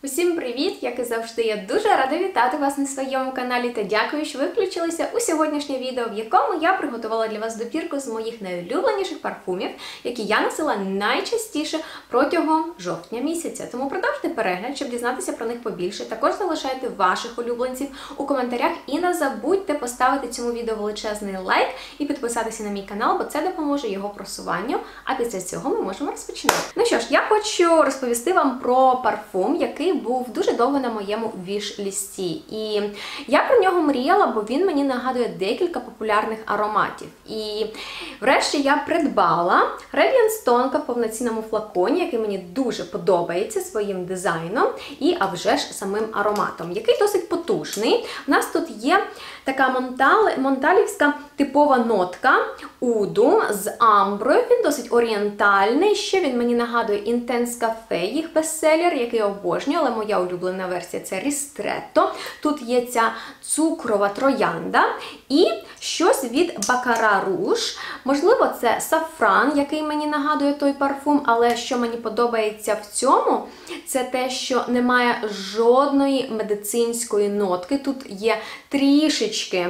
Усім привіт! Як і завжди, я дуже рада вітати вас на своєму каналі та дякую, що ви включилися у сьогоднішнє відео, в якому я приготувала для вас добірку з моїх найулюбленіших парфумів, які я носила найчастіше протягом жовтня місяця. Тому продовжуйте перегляд, щоб дізнатися про них побільше. Також залишайте ваших улюбленців у коментарях і не забудьте поставити цьому відео величезний лайк і підписатися на мій канал, бо це допоможе його просуванню, а після цього ми можемо розпочинати. Ну що ж, я хочу розповісти вам про парфум, який був дуже довго на моєму віш-лісті. І я про нього мріяла, бо він мені нагадує декілька популярних ароматів. І врешті я придбала Radiance Tonka в повноцінному флаконі, який мені дуже подобається своїм дизайном і, а вже ж, самим ароматом, який досить потужний. У нас тут є така монталівська типова нотка уду з амброю. Він досить орієнтальний. Ще він мені нагадує Intense Cafe, їх бестселер, який я обожнюю, але моя улюблена версія – це Ristretto. Тут є ця цукрова троянда і щось від Baccarat Rouge. Можливо, це сафран, який мені нагадує той парфум, але що мені подобається в цьому, це те, що немає жодної медицинської нотки. Тут є трішечки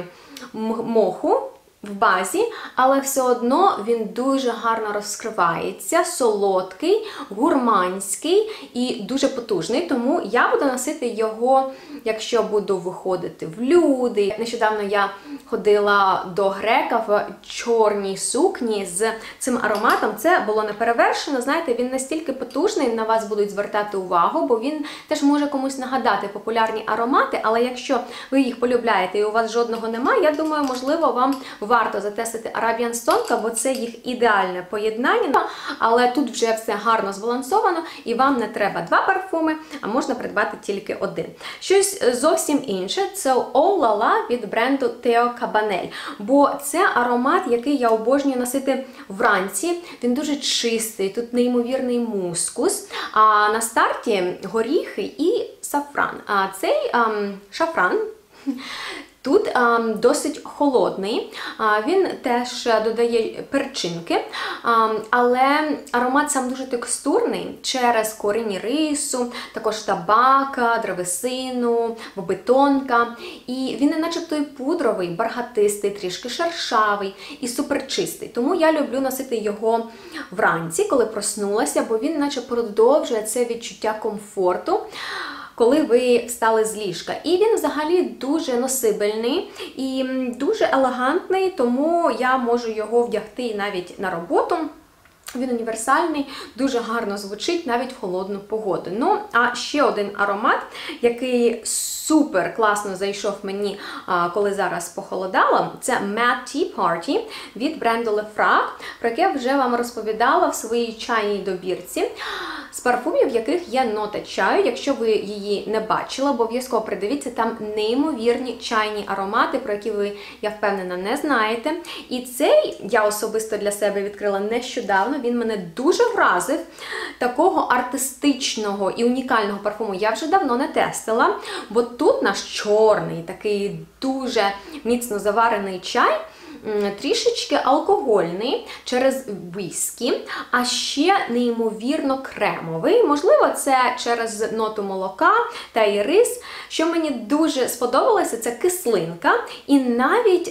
моху в базі, але все одно він дуже гарно розкривається, солодкий, гурманський і дуже потужний, тому я буду носити його, якщо буду виходити в люди. Нещодавно я ходила до грека в чорній сукні з цим ароматом. Це було неперевершено, знаєте, він настільки потужний, на вас будуть звертати увагу, бо він теж може комусь нагадати популярні аромати, але якщо ви їх полюбляєте і у вас жодного немає, я думаю, можливо, вам варто затестити Radiance Tonka, бо це їх ідеальне поєднання, але тут вже все гарно збалансовано і вам не треба два парфуми, а можна придбати тільки один. Щось зовсім інше – це Oh La La від бренду Theo Cabanel, бо це аромат, який я обожнюю носити вранці, він дуже чистий, тут неймовірний мускус, а на старті горіхи і сафран. А цей шафран тут досить холодний, він теж додає перчинки, але аромат сам дуже текстурний через корінь рису, також табака, древесину, бобитонка. І він не начебто і пудровий, бархатистий, трішки шершавий і суперчистий. Тому я люблю носити його вранці, коли проснулася, бо він наче продовжує це відчуття комфорту, коли ви встали з ліжка. І він взагалі дуже носибельний і дуже елегантний, тому я можу його вдягти навіть на роботу. Він універсальний, дуже гарно звучить навіть в холодну погоду. Ну, а ще один аромат, який супер класно зайшов мені, коли зараз похолодало, це Mad Tea Party від бренду Lefrak, про яке вже вам розповідала в своїй чайній добірці. З парфумів, в яких є нота чаю. Якщо ви її не бачили, обов'язково придивіться, там неймовірні чайні аромати, про які ви, я впевнена, не знаєте. І цей я особисто для себе відкрила нещодавно, він мене дуже вразив. Такого артистичного і унікального парфуму я вже давно не тестила, бо тут наш чорний, такий дуже міцно заварений чай, трішечки алкогольний через віскі, а ще неймовірно кремовий. Можливо, це через ноту молока та ірис. Що мені дуже сподобалося, це кислинка і навіть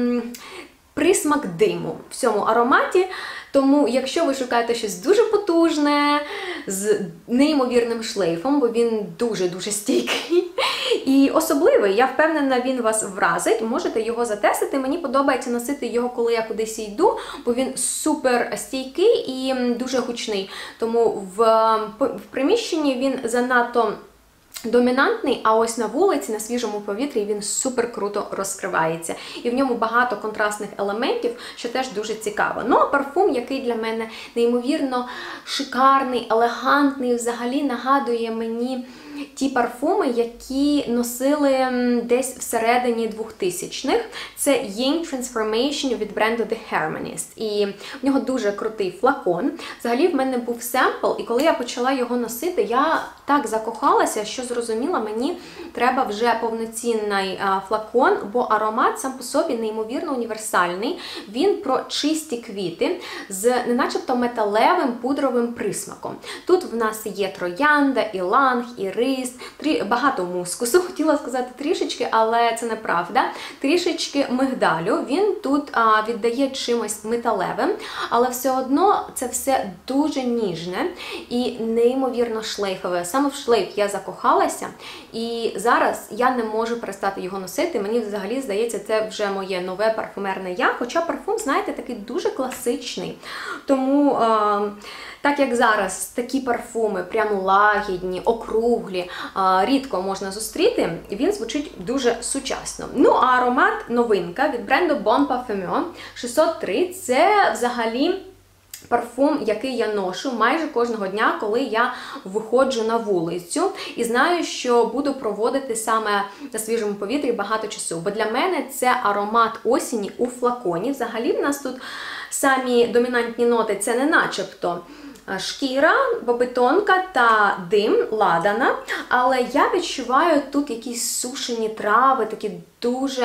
присмак диму в цьому ароматі. Тому, якщо ви шукаєте щось дуже потужне, з неймовірним шлейфом, бо він дуже-дуже стійкий і особливий, я впевнена, він вас вразить, можете його затестити. Мені подобається носити його, коли я кудись йду, бо він супер стійкий і дуже гучний. Тому в приміщенні він занадто домінантний, а ось на вулиці, на свіжому повітрі він супер круто розкривається. І в ньому багато контрастних елементів, що теж дуже цікаво. Ну, а парфум, який для мене неймовірно шикарний, елегантний, взагалі нагадує мені ті парфуми, які носили десь всередині 2000-х. Це Ying Transformation від бренду The Harmonist. І в нього дуже крутий флакон. Взагалі в мене був семпл, і коли я почала його носити, я так закохалася, що зрозуміла, мені треба вже повноцінний флакон, бо аромат сам по собі неймовірно універсальний. Він про чисті квіти з неначебто металевим пудровим присмаком. Тут в нас є троянда, іланг, ірис, барбарис, багато мускусу, хотіла сказати трішечки, але це неправда. Трішечки мигдалю, він тут віддає чимось металевим, але все одно це все дуже ніжне і неймовірно шлейфове. Саме в шлейф я закохалася, і зараз я не можу перестати його носити. Мені взагалі здається, це вже моє нове парфумерне я, хоча парфум, знаєте, такий дуже класичний. Тому, так як зараз такі парфуми, прямо лагідні, округлі, рідко можна зустріти, він звучить дуже сучасно. Ну, а аромат новинка від бренду Bon Parfumeur 603 – це взагалі парфум, який я ношу майже кожного дня, коли я виходжу на вулицю і знаю, що буду проводити саме на свіжому повітрі багато часу. Бо для мене це аромат осені у флаконі. Взагалі в нас тут самі домінантні ноти – це не начебто шкіра, бобетонка та дим, ладана, але я відчуваю тут якісь сушені трави, такі дуже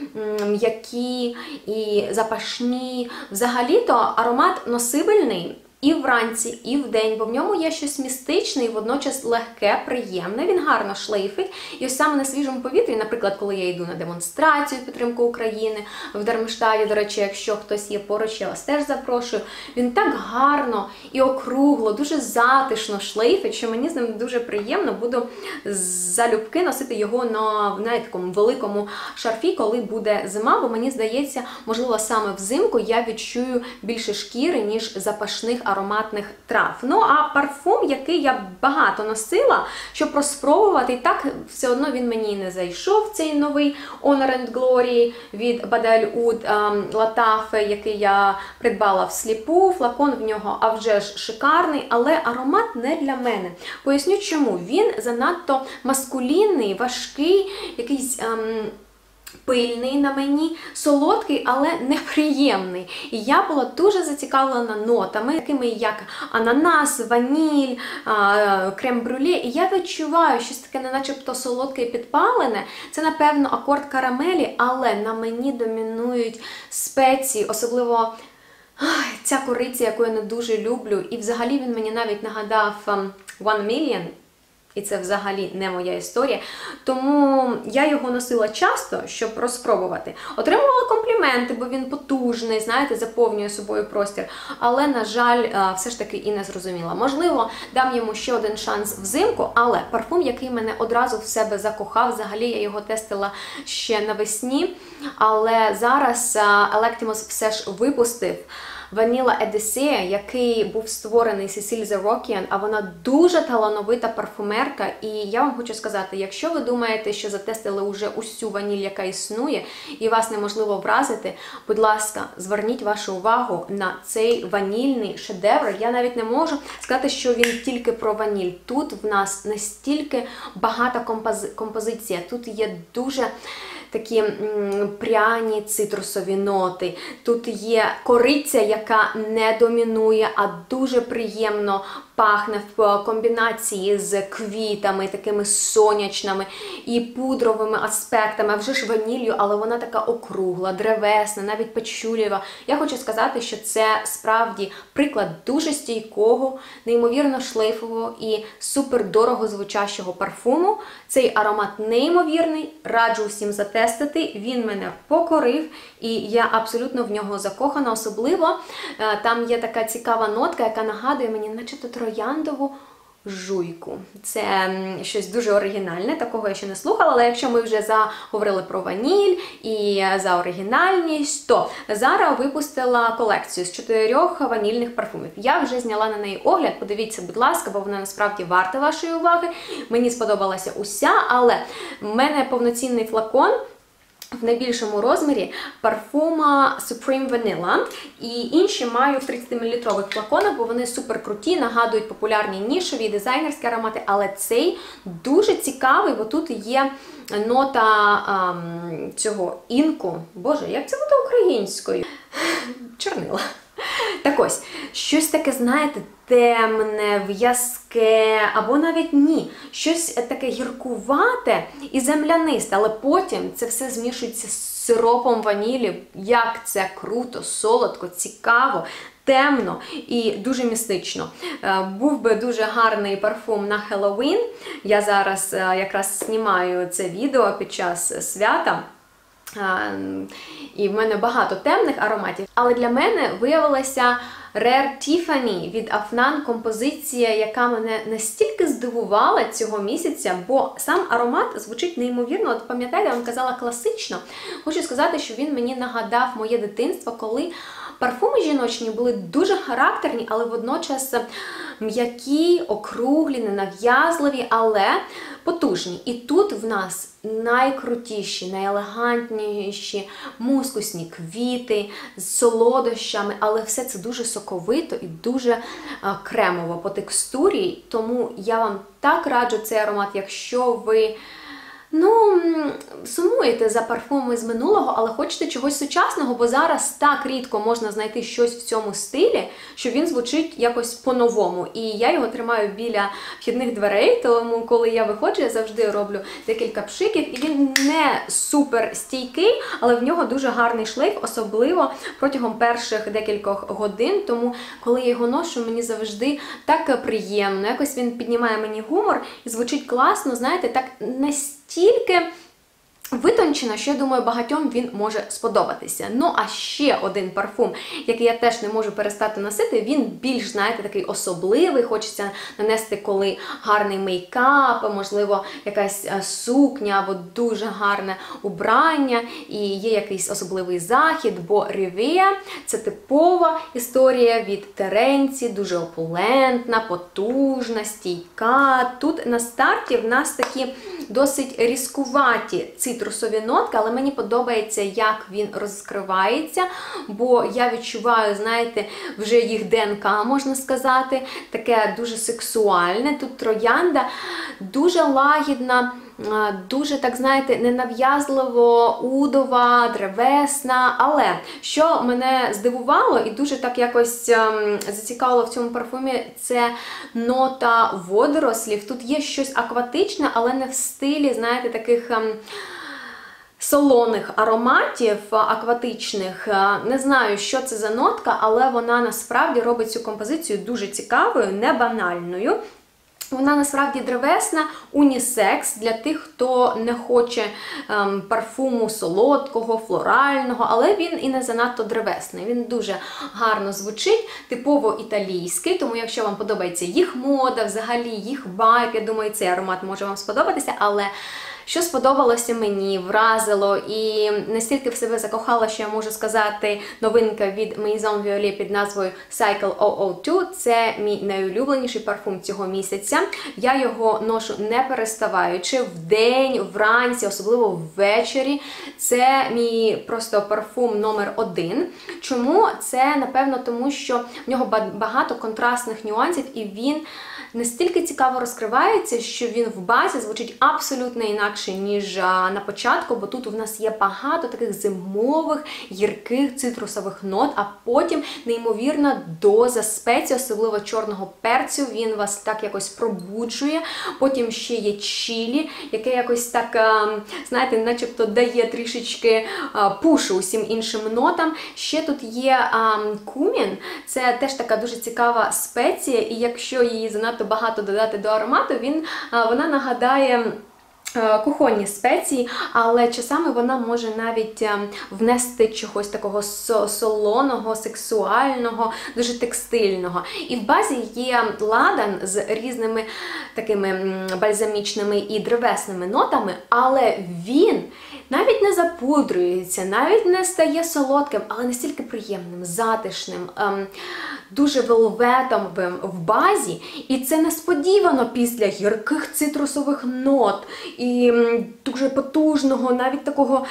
м'які і запашні. Взагалі-то аромат носибельний і вранці, і вдень, бо в ньому є щось містичне і водночас легке, приємне, він гарно шлейфить. І ось саме на свіжому повітрі, наприклад, коли я йду на демонстрацію в підтримку України в Дармштаді, до речі, якщо хтось є поруч, я вас теж запрошую, він так гарно і округло, дуже затишно шлейфить, що мені з ним дуже приємно, буду залюбки носити його на такому великому шарфі, коли буде зима, бо мені здається, можливо, саме взимку я відчую більше шкіри, ніж запашних ароматних трав. Ну, а парфум, який я багато носила, щоб розпробувати, і так все одно він мені не зайшов, цей новий Honor and Glory від Bad Oud Lattafe, який я придбала всліпу, флакон в нього, а вже ж шикарний, але аромат не для мене. Поясню чому. Він занадто маскулінний, важкий, якийсь пильний на мені, солодкий, але неприємний. І я була дуже зацікавлена нотами, такими як ананас, ваніль, крем-брюле. І я відчуваю щось таке не начебто солодке і підпалене. Це, напевно, акорд карамелі, але на мені домінують спеції, особливо ця кориця, яку я не дуже люблю. І взагалі він мені навіть нагадав One Million. І це взагалі не моя історія. Тому я його носила часто, щоб розпробувати. Отримувала компліменти, бо він потужний, знаєте, заповнює собою простір. Але, на жаль, все ж таки і не зрозуміла. Можливо, дам йому ще один шанс взимку, але парфум, який мене одразу в себе закохав, взагалі я його тестила ще навесні, але зараз Electimos все ж випустив Vanilla Edessea, який був створений Cécile Zarokian, а вона дуже талановита парфумерка. І я вам хочу сказати, якщо ви думаєте, що затестили уже усю ваніль, яка існує, і вас неможливо вразити, будь ласка, зверніть вашу увагу на цей ванільний шедевр. Я навіть не можу сказати, що він тільки про ваніль. Тут в нас настільки багата композиція, тут є дуже такі пряні цитрусові ноти. Тут є кориця, яка не домінує, а дуже приємно пахне в комбінації з квітами, такими сонячними і пудровими аспектами, а вже ж ваніллю, але вона така округла, древесна, навіть пачулєва. Я хочу сказати, що це справді приклад дуже стійкого, неймовірно шлейфового і супер дорого звучащого парфуму. Цей аромат неймовірний, раджу всім затестити, він мене покорив і я абсолютно в нього закохана, особливо там є така цікава нотка, яка нагадує мені начебто трояндову жуйку. Це щось дуже оригінальне, такого я ще не слухала, але якщо ми вже заговорили про ваніль і за оригінальність, то Zara випустила колекцію з 4 ванільних парфумів. Я вже зняла на неї огляд, подивіться, будь ласка, бо вона насправді варта вашої уваги. Мені сподобалася уся, але в мене повноцінний флакон в найбільшому розмірі парфума Supreme Vanilla. І інші маю в 30-мл флаконах, бо вони супер круті, нагадують популярні нішові дизайнерські аромати, але цей дуже цікавий, бо тут є нота цього інку. Боже, як це буде українською? Чорнила. Так ось, щось таке, знаєте, темне, в'язке, або навіть ні. Щось таке гіркувате і землянисте, але потім це все змішується з сиропом ванілі. Як це круто, солодко, цікаво. темно і дуже містично. Був би дуже гарний парфум на Хеллоуін. Я зараз якраз знімаю це відео під час свята. І в мене багато темних ароматів. Але для мене виявилася Rare Tiffany від Afnan композиція, яка мене настільки здивувала цього місяця, бо сам аромат звучить неймовірно. От пам'ятаєте, я вам казала класично. Хочу сказати, що він мені нагадав моє дитинство, коли парфуми жіночні були дуже характерні, але водночас м'які, округлі, ненав'язливі, але потужні. І тут в нас найкрутіші, найелегантніші мускусні квіти з солодощами, але все це дуже соковито і дуже кремово по текстурі. Тому я вам так раджу цей аромат, якщо ви сумуєте за парфумами з минулого, але хочете чогось сучасного, бо зараз так рідко можна знайти щось в цьому стилі, що він звучить якось по-новому. І я його тримаю біля вхідних дверей, тому коли я виходжу, я завжди роблю декілька пшиків, і він не супер стійкий, але в нього дуже гарний шлейф, особливо протягом перших декількох годин, тому коли я його ношу, мені завжди так приємно, якось він піднімає мені гумор і звучить класно, знаєте, так настільки витончено, що, я думаю, багатьом він може сподобатися. Ну, а ще один парфум, який я теж не можу перестати носити, він більш, знаєте, такий особливий, хочеться нанести, коли гарний мейкап, можливо, якась сукня або дуже гарне убрання, і є якийсь особливий захід, бо Rivea – це типова історія від Теренці, дуже опулентна, потужна, стійка. Тут на старті в нас такі досить різкуваті цитрусові нотки, але мені подобається, як він розкривається, бо я відчуваю, знаєте, вже їх ДНК, можна сказати, таке дуже сексуальне. Тут троянда дуже лагідна, дуже, так знаєте, ненав'язливо, удова, древесна. Але що мене здивувало і дуже так якось зацікавило в цьому парфумі, це нота водорослів. Тут є щось акватичне, але не в стилі, знаєте, таких солоних ароматів акватичних. Не знаю, що це за нотка, але вона насправді робить цю композицію дуже цікавою, не банальною. Вона насправді древесна, унісекс для тих, хто не хоче парфуму солодкого, флорального, але він і не занадто древесний. Він дуже гарно звучить, типово італійський, тому якщо вам подобається їх мода, взагалі їх вайб, я думаю, цей аромат може вам сподобатися, але що сподобалося мені, вразило і настільки в себе закохала, що я можу сказати, новинка від Maison Violet під назвою Cycle 002. Це мій найулюбленіший парфум цього місяця. Я його ношу не переставаючи, вдень, вранці, особливо ввечері. Це мій просто парфум номер 1. Чому? Це, напевно, тому що в нього багато контрастних нюансів і він настільки цікаво розкривається, що він в базі звучить абсолютно інакше, ніж на початку, бо тут у нас є багато таких зимових, гірких цитрусових нот, а потім неймовірна доза спецій, особливо чорного перцю, він вас так якось пробуджує. Потім ще є чилі, яке якось так, знаєте, начебто дає трішечки пушу усім іншим нотам. Ще тут є кумін, це теж така дуже цікава спеція, і якщо її занадто багато додати до аромату, вона нагадає кухонні спеції, але часами вона може навіть внести чогось такого солоного, сексуального, дуже текстильного. І в базі є ладан з різними такими бальзамічними і древесними нотами, але він навіть не запудрюється, навіть не стає солодким, але настільки приємним, затишним, дуже велветовим в базі. І це несподівано після гірких цитрусових нот і дуже потужного, навіть такого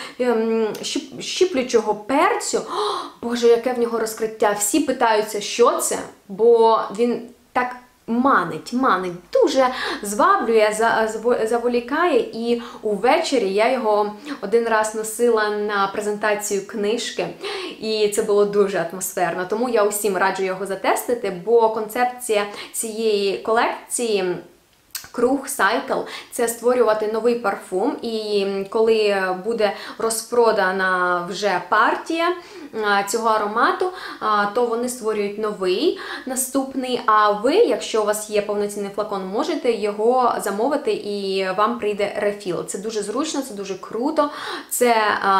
щіплючого перцю. Боже, яке в нього розкриття! Всі питаються, що це, бо він так манить, дуже зваблює, заволікає, і увечері я його один раз носила на презентацію книжки, і це було дуже атмосферно, тому я усім раджу його затестити, бо концепція цієї колекції круг, сайкл – це створювати новий парфум, і коли буде розпродана вже партія цього аромату, то вони створюють новий, наступний, а ви, якщо у вас є повноцінний флакон, можете його замовити і вам прийде рефіл. Це дуже зручно, це дуже круто, це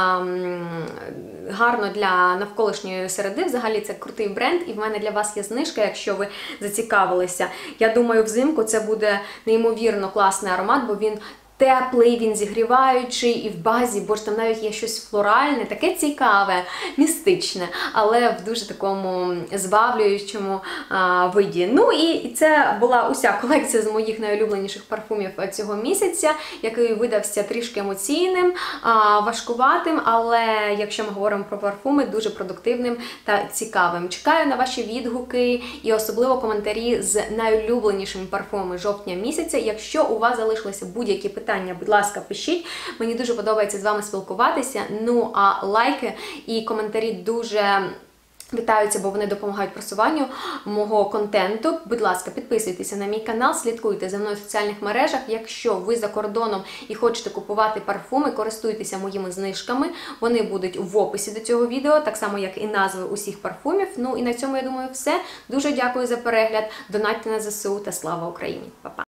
гарно для навколишньої середи, взагалі це крутий бренд, і в мене для вас є знижка, якщо ви зацікавилися. Я думаю, взимку це буде неймовірно класний аромат, бо він теплий, він зігріваючий, і в базі, бо ж там навіть є щось флоральне, таке цікаве, містичне, але в дуже такому зваблюючому виді. Ну і це була уся колекція з моїх найулюбленіших парфумів цього місяця, який видався трішки емоційним, важкуватим, але якщо ми говоримо про парфуми, дуже продуктивним та цікавим. Чекаю на ваші відгуки і особливо коментарі з найулюбленішими парфумами жовтня місяця. Якщо у вас залишилися будь-які питання, будь ласка, пишіть. Мені дуже подобається з вами спілкуватися. Ну, а лайки і коментарі дуже вітаються, бо вони допомагають просуванню мого контенту. Будь ласка, підписуйтеся на мій канал, слідкуйте за мною в соціальних мережах. Якщо ви за кордоном і хочете купувати парфуми, користуйтеся моїми знижками. Вони будуть в описі до цього відео, так само, як і назви усіх парфумів. Ну і на цьому, я думаю, все. Дуже дякую за перегляд. Донатьте на ЗСУ та слава Україні. Па-па!